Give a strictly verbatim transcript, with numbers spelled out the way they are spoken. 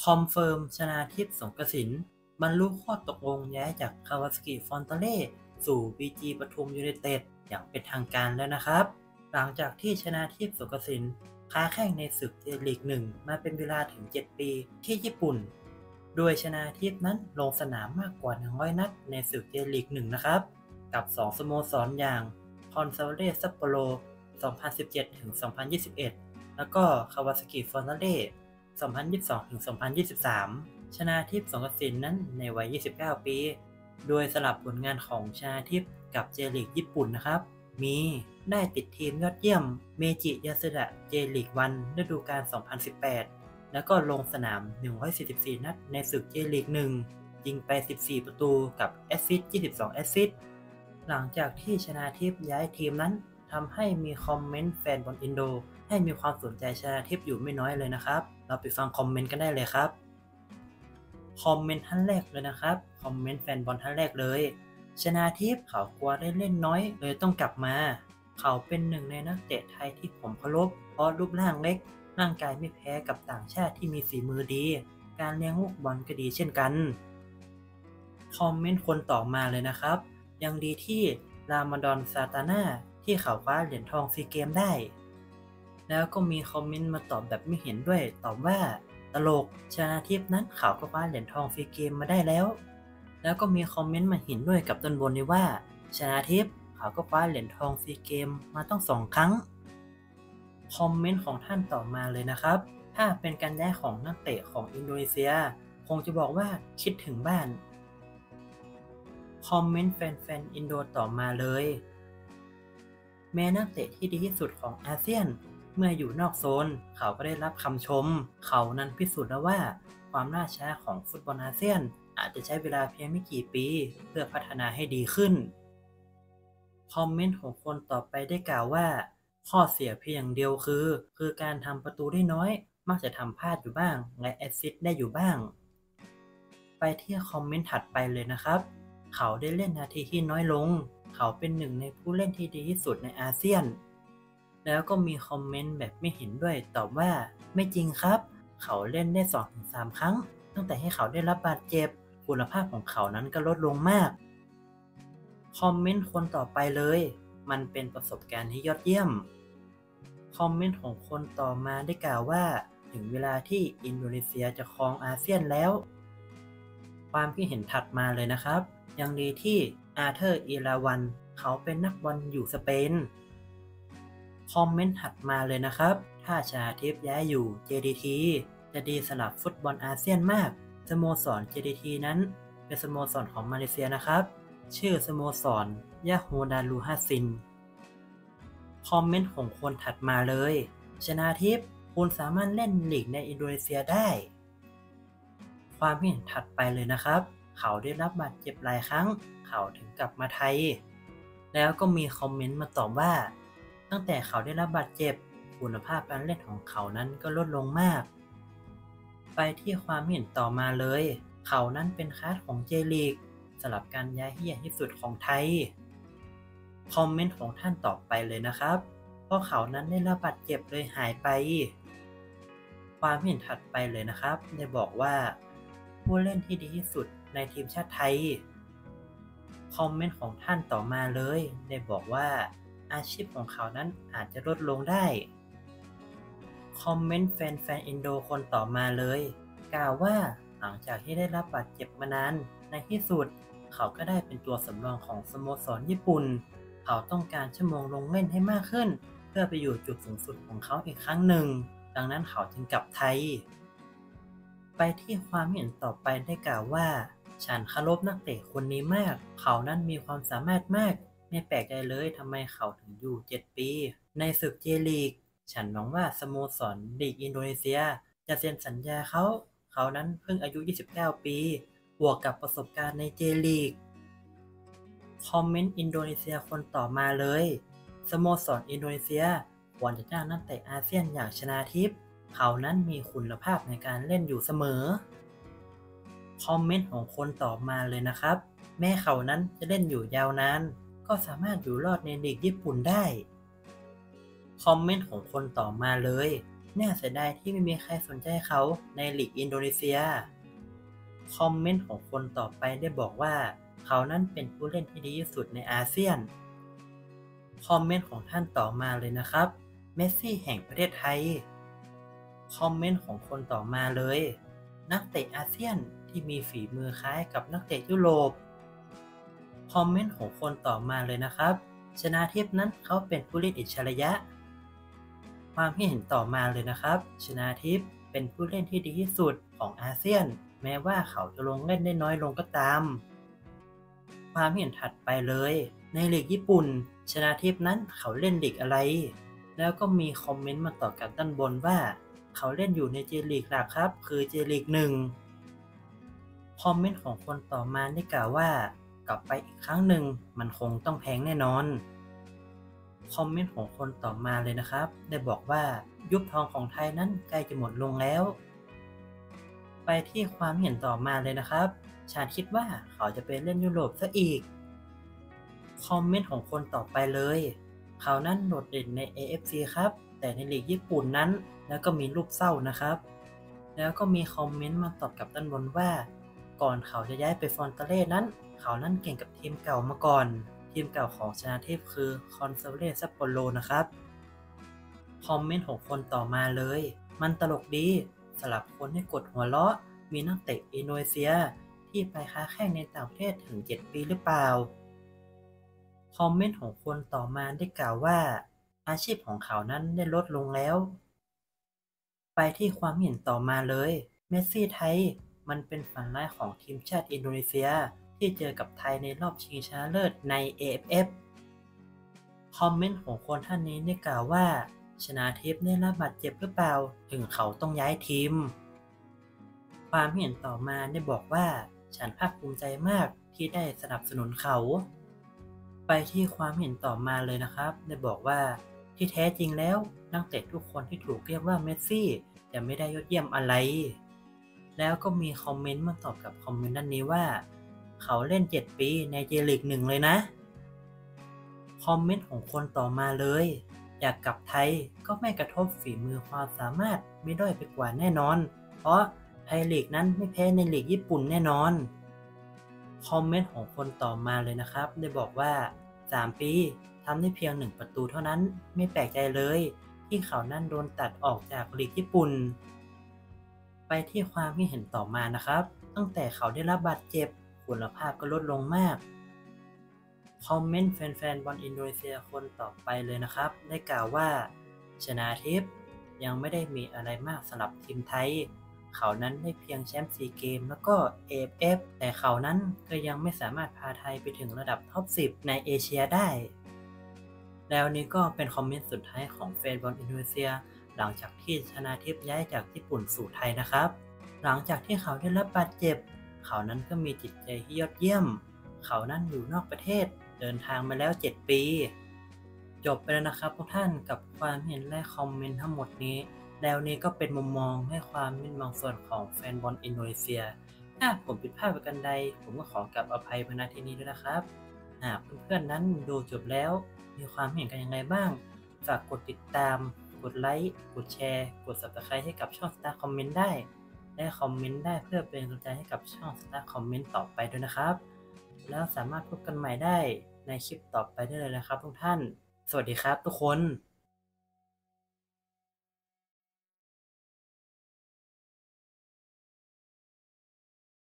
คอนเฟิร์มชนาทิพย์สงกสินบรรลุข้อตกลงย้ายจากคาวาซากิฟอนตาเล่สู่ บี จี ปทุมยูไนเต็ดอย่างเป็นทางการแล้วนะครับ หลังจากที่ชนาทิพย์สงกสินค้าแข่งในศึกเจลีกหนึ่งมาเป็นเวลาถึงเจ็ดปีที่ญี่ปุ่น โดยชนาทิพย์นั้นลงสนามมากกว่าหนึ่งร้อยนัดในศึกเจลีกหนึ่งนะครับ กับสองสโมสรอย่างคอนซาเล่ซัปโปโร สองพันสิบเจ็ดถึงสองพันยี่สิบเอ็ด แล้วก็คาวาซากิฟอนตาเล่ สองพันยี่สิบสองถึงสองพันยี่สิบสาม ชนาทิพย์สงกสินนั้นในวัย ยี่สิบเก้า ปี โดยสลับผลงานของชนาทิพย์กับเจลีกญี่ปุ่นนะครับ มีได้ติดทีมยอดเยี่ยมเมจิยาสึดะเจลีกวันฤดูกาล สองพันสิบแปด แล้วก็ลงสนาม หนึ่งร้อยสี่สิบสี่ นัดในศึกเจลีกหนึ่งยิงไป สิบสี่ ประตูกับแอสซิสต์ ยี่สิบสอง แอสซิสต์ หลังจากที่ชนาทิพย์ย้ายทีมนั้นทำให้มีคอมเมนต์แฟนบอลอินโดให้มีความสนใจชนาทิพย์อยู่ไม่น้อยเลยนะครับ เราไปฟังคอมเมนต์กันได้เลยครับ คอมเมนต์ท่านแรกเลยนะครับ คอมเมนต์แฟนบอลท่านแรกเลย ชนาทิพย์เขากลัวได้เล่นน้อยเลยต้องกลับมา เขาเป็นหนึ่งในนักเตะไทยที่ผมเคารพเพราะรูปร่างเล็ก ร่างกายไม่แพ้กับต่างชาติที่มีฝีมือดี การเลี้ยงลูกบอลก็ดีเช่นกัน คอมเมนต์คนต่อมาเลยนะครับ ยังดีที่รามาดอนซาตาน่าที่เขาคว้าเหรียญทองซีเกมได้ แล้วก็มีคอมเมนต์มาตอบแบบไม่เห็นด้วย ตอบว่าตลกชนาทิพย์นั้นเขาก็คว้าเหรียญทองซีเกมมาได้แล้ว แล้วก็มีคอมเมนต์มาเห็นด้วยกับต้นบนนี้ว่าชนาทิพย์เขาก็คว้าเหรียญทองซีเกมมาต้องสองครั้ง คอมเมนต์ของท่านต่อมาเลยนะครับ ถ้าเป็นการย้ายของนักเตะของอินโดนีเซียคงจะบอกว่าคิดถึงบ้าน คอมเมนต์แฟนๆอินโดต่อมาเลยแม้นักเตะที่ดีที่สุดของอาเซียนเมื่ออยู่นอกโซนเขาก็ได้รับคำชมเขานั้นพิสูจน์แล้วว่าความล่าช้าของฟุตบอลอาเซียนอาจจะใช้เวลาเพียงไม่กี่ปีเพื่อพัฒนาให้ดีขึ้นคอมเมนต์ของคนต่อไปได้กล่าวว่าข้อเสียเพียงอย่างเดียวคือคือการทำประตูได้น้อยมักจะทำพลาดอยู่บ้างและแอสซิสต์ได้อยู่บ้างไปที่คอมเมนต์ถัดไปเลยนะครับเขาได้เล่นนาทีที่น้อยลงเขาเป็นหนึ่งในผู้เล่นที่ดีที่สุดในอาเซียนแล้วก็มีคอมเมนต์แบบไม่เห็นด้วยตอบว่าไม่จริงครับเขาเล่นได้ สองถึงสาม ครั้งตั้งแต่ให้เขาได้รับบาดเจ็บคุณภาพของเขานั้นก็ลดลงมากคอมเมนต์คนต่อไปเลยมันเป็นประสบการณ์ที่ยอดเยี่ยมคอมเมนต์ของคนต่อมาได้กล่าวว่าถึงเวลาที่อินโดนีเซียจะครองอาเซียนแล้วความคิดเห็นถัดมาเลยนะครับยังดีที่อาเธอร์อีราวันเขาเป็นนักบอลอยู่สเปนคอมเมนต์ถัดมาเลยนะครับถ้าชนาทิพย์ย้ายอยู่ เจ ดี ที จะดีสำหรับฟุตบอลอาเซียนมากสโมสร เจ ดี ที นั้นเป็นสโมสรของมาเลเซียนะครับชื่อสโมสรยะโฮดารูฮัสซินคอมเมนต์ของคนถัดมาเลยชนาทิพย์คุณสามารถเล่นลีกในอินโดนีเซียได้ความเห็นถัดไปเลยนะครับเขาได้รับบาดเจ็บหลายครั้งเขาถึงกลับมาไทยแล้วก็มีคอมเมนต์มาตอบว่าตั้งแต่เขาได้รับบาดเจ็บคุณภาพการเล่นของเขานั้นก็ลดลงมากไปที่ความเห็นต่อมาเลยเขานั้นเป็นคลาสของเจลีกสำหรับการย้ายที่ใหญ่ที่สุดของไทยคอมเมนต์ของท่านต่อไปเลยนะครับเพราะเขานั้นได้รับบาดเจ็บเลยหายไปความเห็นถัดไปเลยนะครับได้บอกว่าผู้เล่นที่ดีที่สุดในทีมชาติไทยคอมเมนต์ของท่านต่อมาเลยได้บอกว่าอาชีพของเขานั้นอาจจะลดลงได้คอมเมนต์แฟนๆอินโดคนต่อมาเลยกล่าวว่าหลังจากที่ได้รับบาดเจ็บมานานในที่สุดเขาก็ได้เป็นตัวสำรองของสโมสรญี่ปุ่นเขาต้องการชั่วโมงลงเล่นให้มากขึ้นเพื่อไปอยู่จุดสูงสุดของเขาอีกครั้งหนึ่งดังนั้นเขาจึงกลับไทยไปที่ความเห็นต่อไปได้กล่าวว่าฉันเคารพนักเตะคนนี้มากเขานั้นมีความสามารถมากไม่แปลกใจเลยทำไมเขาถึงอยู่เจ็ดปีในศึกเจลีกฉันหวังว่าสโมสรลีกอินโดนีเซียจะเซ็นสัญญาเขาเขานั้นเพิ่งอายุยี่สิบเก้าปีบวกกับประสบการณ์ในเจลีกคอมเมนต์อินโดนีเซียคนต่อมาเลยสโมสรอินโดนีเซียควรจะจ้างนักเตะอาเซียนอย่างชนาทิพย์เขานั้นมีคุณภาพในการเล่นอยู่เสมอคอมเมนต์ของคนต่อมาเลยนะครับแม้เขานั้นจะเล่นอยู่ยาวนานก็สามารถอยู่รอดในลีกญี่ปุ่นได้คอมเมนต์ของคนต่อมาเลยน่าเสียดายที่ไม่มีใครสนใจเขาในลีกอินโดนีเซียคอมเมนต์ของคนต่อไปได้บอกว่าเขานั้นเป็นผู้เล่นที่ดีที่สุดในอาเซียนคอมเมนต์ของท่านต่อมาเลยนะครับเมสซี่แห่งประเทศไทยคอมเมนต์ของคนต่อมาเลยนักเตะอาเซียนที่มีฝีมือคล้ายกับนักเตะยุโรปคอมเมนต์ของคนต่อมาเลยนะครับชนาทิพย์นั้นเขาเป็นผู้เล่นอิจฉาริยะความคิดเห็นต่อมาเลยนะครับชนาทิพย์เป็นผู้เล่นที่ดีที่สุดของอาเซียนแม้ว่าเขาจะลงเล่นได้น้อยลงก็ตามความเห็นถัดไปเลยในลีกญี่ปุ่นชนาทิพย์นั้นเขาเล่นลีกอะไรแล้วก็มีคอมเมนต์มาต่อกับด้านบนว่าเขาเล่นอยู่ในเจลีกหลักครับคือเจลีกหนึ่งคอมเมนต์ของคนต่อมาได้กล่าวว่ากลับไปอีกครั้งหนึ่งมันคงต้องแพงแน่นอนคอมเมนต์ของคนต่อมาเลยนะครับได้บอกว่ายุคทองของไทยนั้นใกล้จะหมดลงแล้วไปที่ความเห็นต่อมาเลยนะครับฉันคิดว่าเขาจะไปเล่นยุโรปซะอีกคอมเมนต์ของคนต่อไปเลยเขานั้นโดดเด่นใน เอ เอฟ ซี ครับแต่ในลีกญี่ปุ่นนั้นแล้วก็มีรูปเศร้านะครับแล้วก็มีคอมเมนต์มาตอบกับด้านบนว่าก่อนเขาจะย้ายไปฟอนตาเล่นั้นเขานั้นเก่งกับทีมเก่ามาก่อนทีมเก่าของชนาทิพย์คือคอนซาเลซัปโปโรนะครับคอมเมนต์ของคนต่อมาเลยมันตลกดีสำหรับคนให้กดหัวเราะมีนักเตะอินโดนีเซียที่ไปค้าแข่งในต่างประเทศถึงเจ็ดปีหรือเปล่าคอมเมนต์ของคนต่อมาได้กล่าวว่าอาชีพของเขานั้นได้ลดลงแล้วไปที่ความเห็นต่อมาเลยเมสซี่ไทยมันเป็นฝันร้ายของทีมชาติอินโดนีเซียที่เจอกับไทยในรอบชิงชนะเลิศใน เอ เอฟ เอฟ คอมเมนต์ของคนท่านนี้ได้กล่าวว่าชนาทิพย์ได้รับบาดเจ็บหรือเปล่าถึงเขาต้องย้ายทีมความเห็นต่อมาได้บอกว่าฉันภาคภูมิใจมากที่ได้สนับสนุนเขาไปที่ความเห็นต่อมาเลยนะครับได้บอกว่าที่แท้จริงแล้วนักเตะทุกคนที่ถูกเรียกว่าเมสซี่จะไม่ได้ยอดเยี่ยมอะไรแล้วก็มีคอมเมนต์มาตอบกับคอมเมนต์ด้านนี้ว่าเขาเล่นเจ็ดปีในเจลีกหนึ่งเลยนะคอมเมนต์ของคนต่อมาเลยอยากกลับไทยก็ไม่กระทบฝีมือความสามารถไม่ด้อยไปกว่าแน่นอนเพราะไทยลีกนั้นไม่แพ้ในลีกญี่ปุ่นแน่นอนคอมเมนต์ของคนต่อมาเลยนะครับได้บอกว่าสามปีทำได้เพียงหนึ่งประตูเท่านั้นไม่แปลกใจเลยที่เขานั่นโดนตัดออกจากลีกญี่ปุ่นไปที่ความคิดเห็นต่อมานะครับตั้งแต่เขาได้รับบาดเจ็บคุณภาพก็ลดลงมากคอมเมนต์แฟนๆบอลอินโดนีเซียคนต่อไปเลยนะครับได้กล่าวว่าชนาทิพย์ยังไม่ได้มีอะไรมากสำหรับทีมไทยเขานั้นได้เพียงแชมป์ซีเกมแล้วก็ เอ เอฟ เอฟ แต่เขานั้นก็ยังไม่สามารถพาไทยไปถึงระดับท็อปสิบในเอเชียได้แล้วนี้ก็เป็นคอมเมนต์สุดท้ายของแฟนบอลอินโดนีเซียหลังจากที่ชนาทิพย์ย้ายจากญี่ปุ่นสู่ไทยนะครับหลังจากที่เขาได้รับบาดเจ็บเขานั้นก็มีจิตใจที่ยอดเยี่ยมเขานั้นอยู่นอกประเทศเดินทางมาแล้วเจ็ดปีจบไปแล้วนะครับทุกท่านกับความเห็นและคอมเมนต์ทั้งหมดนี้แล้วนี้ก็เป็นมุมมองให้ความเห็นบางส่วนของแฟนบอลอินโดนีเซียถ้าผมผิดพลาดประการใดผมก็ขอกราบอภัยมาณที่นี้ด้วยนะครับหากเพื่อนๆนั้นดูจบแล้วมีความเห็นกันยังไงบ้างฝากกดติดตามกดไลค์กดแชร์กด ซับสไครบ์ ให้กับช่อง Star Comment ได้และคอมเมนต์ได้เพื่อเป็นกำลังใจให้กับช่อง Star Comment ต่อไปด้วยนะครับแล้วสามารถพบกันใหม่ได้ในคลิปต่อไปได้เลยนะครับทุกท่านสวัสดีครับทุกคน